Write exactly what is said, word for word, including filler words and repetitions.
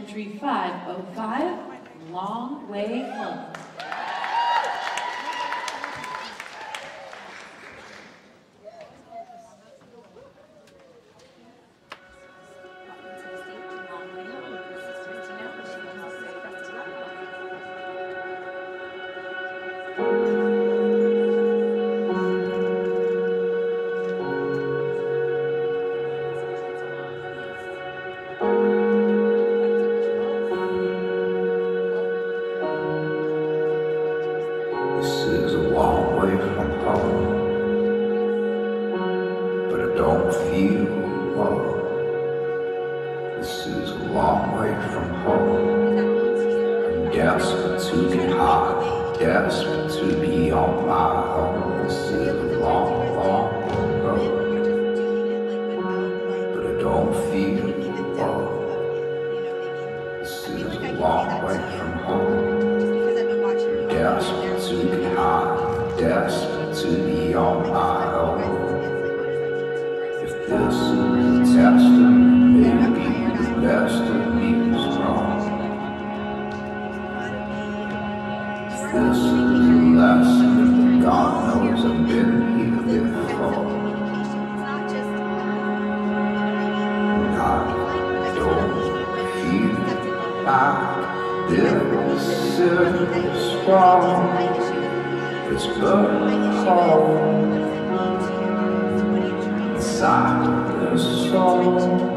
entry five oh five, Long Way Home. This is a long way from home, but I don't feel alone. This is a long way from home. I'm desperate to get high, desperate to be on my own. This is a long, long road, but I don't feel alone. This is a long way from home. Desperate to get high, desperate to be on my own. If this is a testament, maybe the best of me is wrong. If this is a lesson, God knows I've been here before. And I don't feel like this is strong. It's burning hole inside the soul.